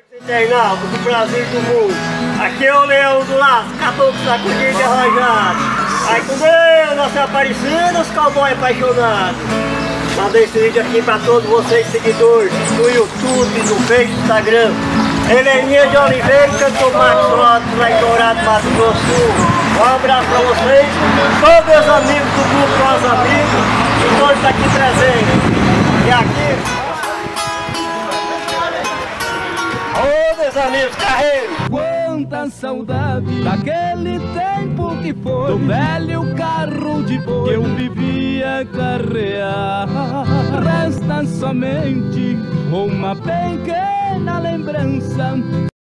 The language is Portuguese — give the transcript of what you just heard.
Internauta do Brasil e do mundo, aqui é o Leão do Laço, caboclo sacudido e arranjado. Aí comeu nossa Aparecida, os cowboys apaixonados. Mandei esse vídeo aqui para todos vocês seguidores do YouTube, do Facebook, do Instagram. Heleninha de Oliveira, cantor Marcos Lopes, lá em Dourado, Mato Grosso Sul. Um abraço para vocês, todos meus amigos do grupo Nós Amigos, e todos aqui presentes. E aqui... Meus amigos, carreiro! Quanta saudade daquele tempo que foi, do velho carro de boi que eu vivia carrear. Resta somente uma pequena lembrança